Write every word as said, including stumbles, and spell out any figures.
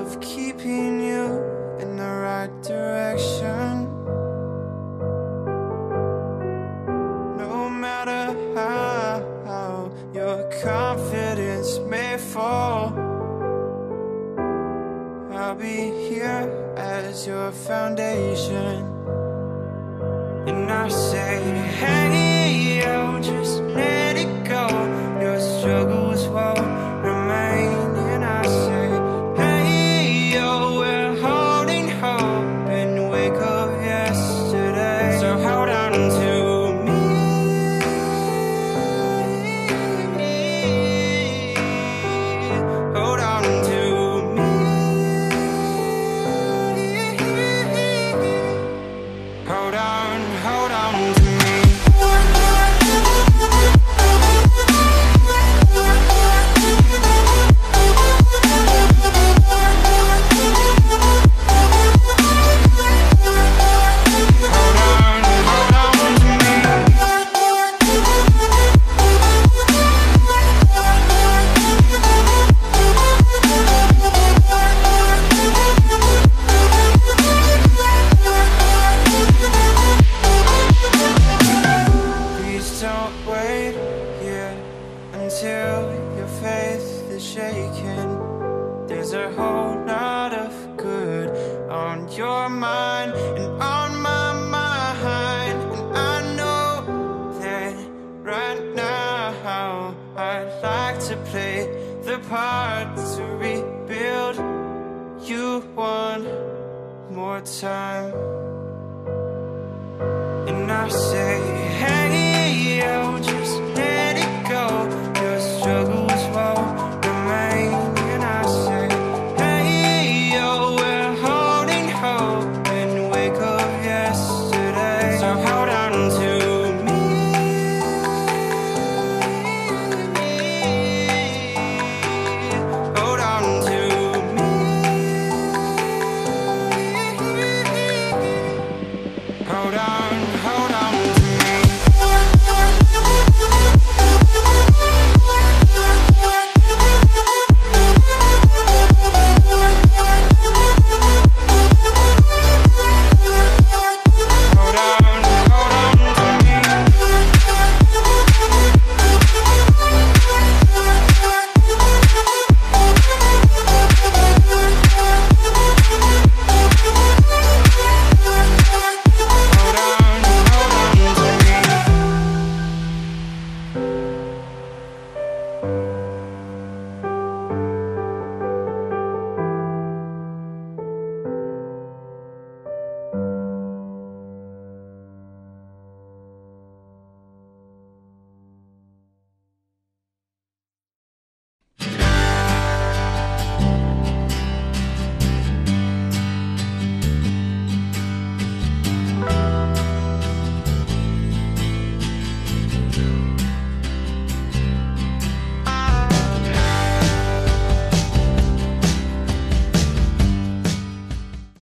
of keeping you in the right direction. No matter how your confidence may fall, I'll be here as your foundation. And I say, hey, yo, just let it go. Your struggles won't remain. And I say, hey, yo, we're holding hope and wake up yesterday. So hold on to me. Hold on to me. Hold on, hold on to me. Don't wait here until your faith is shaken. There's a whole lot of good on your mind and on my mind. And I know that right now I'd like to play the part to rebuild you one more time. And I say,